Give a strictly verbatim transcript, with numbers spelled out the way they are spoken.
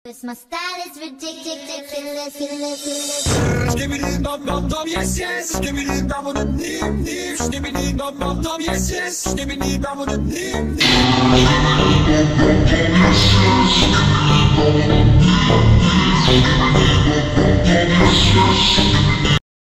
Cause my style is ridiculous, ridiculous. Skibbity dum dum dum, yes yes. Skibbity dum dum dim dim. Skibbity dum dum dum, yes yes. Skibbity dum dum dim dim. Yes yes.